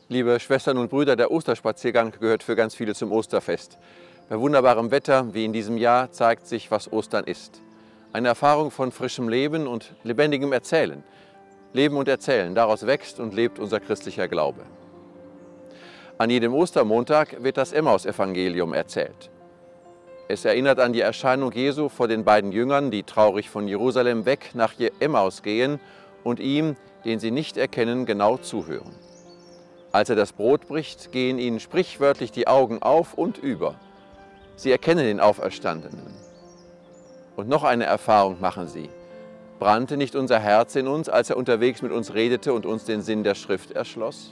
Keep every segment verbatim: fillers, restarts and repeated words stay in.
Liebe Schwestern und Brüder, der Osterspaziergang gehört für ganz viele zum Osterfest. Bei wunderbarem Wetter wie in diesem Jahr zeigt sich, was Ostern ist. Eine Erfahrung von frischem Leben und lebendigem Erzählen. Leben und Erzählen, daraus wächst und lebt unser christlicher Glaube. An jedem Ostermontag wird das Emmaus-Evangelium erzählt. Es erinnert an die Erscheinung Jesu vor den beiden Jüngern, die traurig von Jerusalem weg nach Emmaus gehen und ihm, den sie nicht erkennen, genau zuhören. Als er das Brot bricht, gehen ihnen sprichwörtlich die Augen auf und über. Sie erkennen den Auferstandenen. Und noch eine Erfahrung machen sie. Brannte nicht unser Herz in uns, als er unterwegs mit uns redete und uns den Sinn der Schrift erschloss?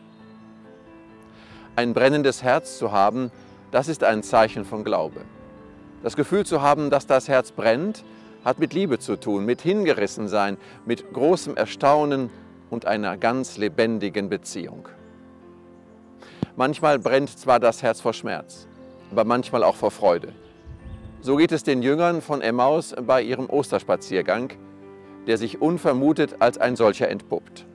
Ein brennendes Herz zu haben, das ist ein Zeichen von Glaube. Das Gefühl zu haben, dass das Herz brennt, hat mit Liebe zu tun, mit Hingerissensein, mit großem Erstaunen und einer ganz lebendigen Beziehung. Manchmal brennt zwar das Herz vor Schmerz, aber manchmal auch vor Freude. So geht es den Jüngern von Emmaus bei ihrem Osterspaziergang, der sich unvermutet als ein solcher entpuppt.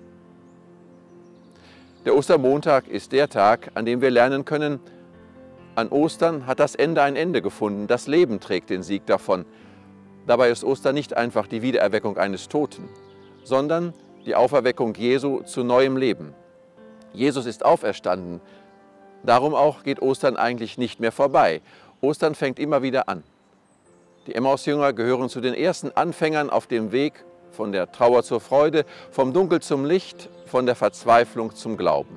Der Ostermontag ist der Tag, an dem wir lernen können, an Ostern hat das Ende ein Ende gefunden, das Leben trägt den Sieg davon. Dabei ist Ostern nicht einfach die Wiedererweckung eines Toten, sondern die Auferweckung Jesu zu neuem Leben. Jesus ist auferstanden. Darum auch geht Ostern eigentlich nicht mehr vorbei. Ostern fängt immer wieder an. Die Emmaus-Jünger gehören zu den ersten Anfängern auf dem Weg von der Trauer zur Freude, vom Dunkel zum Licht, von der Verzweiflung zum Glauben.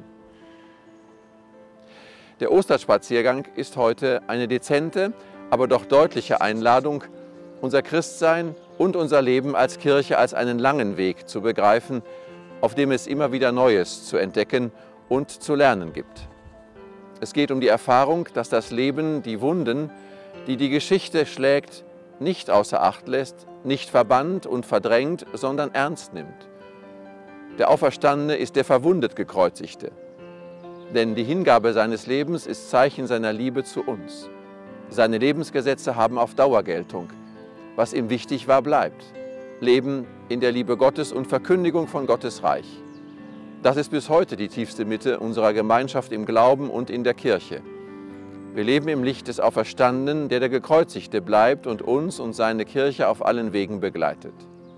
Der Osterspaziergang ist heute eine dezente, aber doch deutliche Einladung, unser Christsein und unser Leben als Kirche als einen langen Weg zu begreifen, auf dem es immer wieder Neues zu entdecken und zu lernen gibt. Es geht um die Erfahrung, dass das Leben die Wunden, die die Geschichte schlägt, nicht außer Acht lässt, nicht verbannt und verdrängt, sondern ernst nimmt. Der Auferstandene ist der verwundet Gekreuzigte. Denn die Hingabe seines Lebens ist Zeichen seiner Liebe zu uns. Seine Lebensgesetze haben auf Dauer Geltung. Was ihm wichtig war, bleibt. Leben in der Liebe Gottes und Verkündigung von Gottes Reich. Das ist bis heute die tiefste Mitte unserer Gemeinschaft im Glauben und in der Kirche. Wir leben im Licht des Auferstandenen, der der Gekreuzigte bleibt und uns und seine Kirche auf allen Wegen begleitet.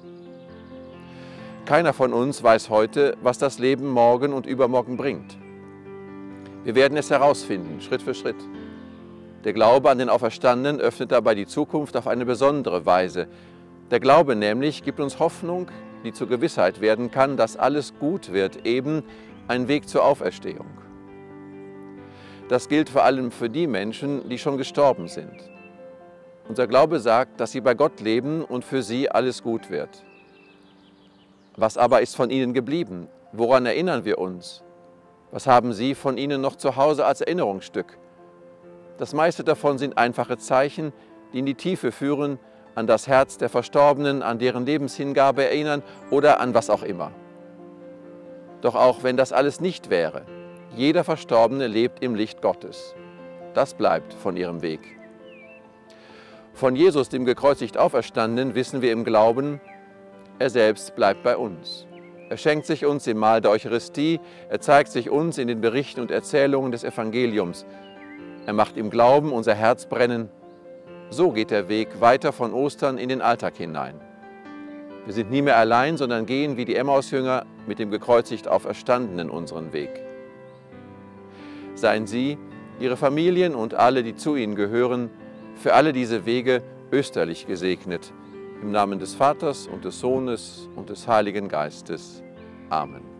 Keiner von uns weiß heute, was das Leben morgen und übermorgen bringt. Wir werden es herausfinden, Schritt für Schritt. Der Glaube an den Auferstandenen öffnet dabei die Zukunft auf eine besondere Weise. Der Glaube nämlich gibt uns Hoffnung, die zur Gewissheit werden kann, dass alles gut wird, eben ein Weg zur Auferstehung. Das gilt vor allem für die Menschen, die schon gestorben sind. Unser Glaube sagt, dass sie bei Gott leben und für sie alles gut wird. Was aber ist von ihnen geblieben? Woran erinnern wir uns? Was haben sie von ihnen noch zu Hause als Erinnerungsstück? Das meiste davon sind einfache Zeichen, die in die Tiefe führen, an das Herz der Verstorbenen, an deren Lebenshingabe erinnern oder an was auch immer. Doch auch wenn das alles nicht wäre, jeder Verstorbene lebt im Licht Gottes. Das bleibt von ihrem Weg. Von Jesus, dem gekreuzigt Auferstandenen, wissen wir im Glauben, er selbst bleibt bei uns. Er schenkt sich uns im Mahl der Eucharistie, er zeigt sich uns in den Berichten und Erzählungen des Evangeliums. Er macht im Glauben unser Herz brennen. So geht der Weg weiter von Ostern in den Alltag hinein. Wir sind nie mehr allein, sondern gehen wie die Emmaus-Jünger mit dem gekreuzigt Auferstandenen unseren Weg. Seien Sie, Ihre Familien und alle, die zu Ihnen gehören, für alle diese Wege österlich gesegnet. Im Namen des Vaters und des Sohnes und des Heiligen Geistes. Amen.